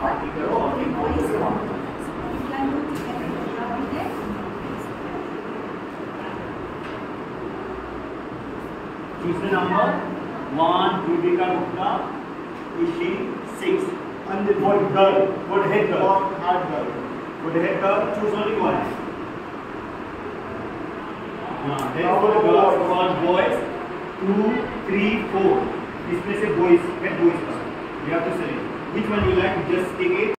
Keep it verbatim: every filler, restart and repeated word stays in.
party करो और एक boys को choose the number one. Dudika Gupta, is she six? And the what girl? What head girl? What heart girl? What head girl? Choose only one. हाँ, then for the girls, one boys, two, three, four. इसमें से boys, get boys first. You have to select. Which one you like? Just take it.